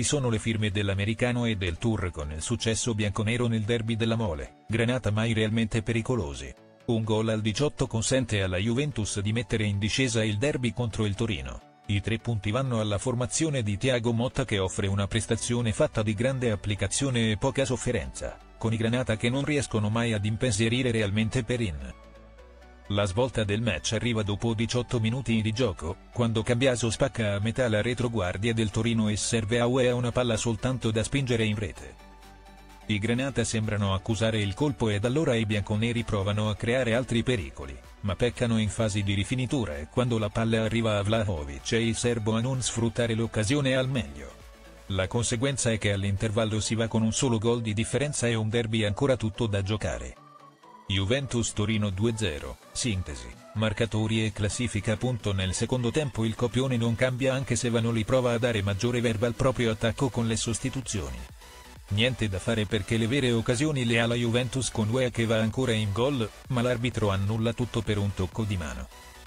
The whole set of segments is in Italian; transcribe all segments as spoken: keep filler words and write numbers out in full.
ci sono le firme dell'americano e del tour con il successo bianconero nel derby della Mole, Granata mai realmente pericolosi. Un gol al diciotto consente alla Juventus di mettere in discesa il derby contro il Torino. I tre punti vanno alla formazione di Thiago Motta che offre una prestazione fatta di grande applicazione e poca sofferenza, con i Granata che non riescono mai ad impensierire realmente Perin. La svolta del match arriva dopo diciotto minuti di gioco, quando Cambiaso spacca a metà la retroguardia del Torino e serve a Weah una palla soltanto da spingere in rete. I Granata sembrano accusare il colpo ed allora i bianconeri provano a creare altri pericoli, ma peccano in fase di rifinitura e quando la palla arriva a Vlahovic è il serbo a non sfruttare l'occasione al meglio. La conseguenza è che all'intervallo si va con un solo gol di differenza e un derby ancora tutto da giocare. Juventus-Torino due a zero, sintesi, marcatori e classifica. Punto Nel secondo tempo il copione non cambia anche se Vanoli prova a dare maggiore verve al proprio attacco con le sostituzioni. Niente da fare perché le vere occasioni le ha la Juventus con Weah che va ancora in gol, ma l'arbitro annulla tutto per un tocco di mano.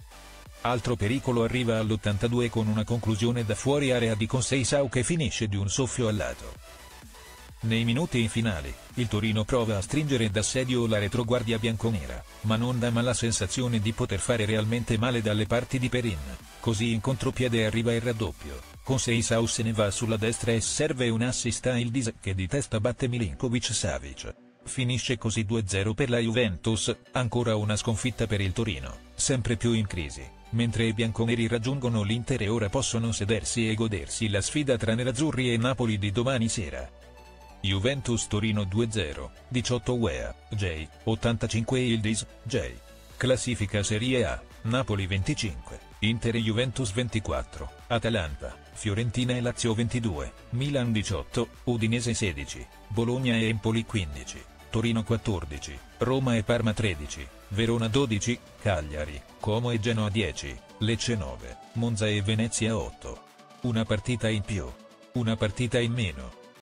Altro pericolo arriva all'ottantadue con una conclusione da fuori area di Conceição che finisce di un soffio al lato. Nei minuti finali, il Torino prova a stringere d'assedio la retroguardia bianconera, ma non dà la sensazione di poter fare realmente male dalle parti di Perin, così in contropiede arriva il raddoppio, Conceição se ne va sulla destra e serve un assist a Yildiz che di testa batte Milinkovic-Savic. Finisce così due a zero per la Juventus, ancora una sconfitta per il Torino, sempre più in crisi, mentre i bianconeri raggiungono l'Inter e ora possono sedersi e godersi la sfida tra nerazzurri e Napoli di domani sera. Juventus-Torino due a zero, diciotto Weah, J, ottantacinque Yildiz, J. Classifica Serie A, Napoli venticinque, Inter e Juventus ventiquattro, Atalanta, Fiorentina e Lazio ventidue, Milan diciotto, Udinese sedici, Bologna e Empoli quindici, Torino quattordici, Roma e Parma tredici, Verona dodici, Cagliari, Como e Genoa dieci, Lecce nove, Monza e Venezia otto. Una partita in più. Una partita in meno.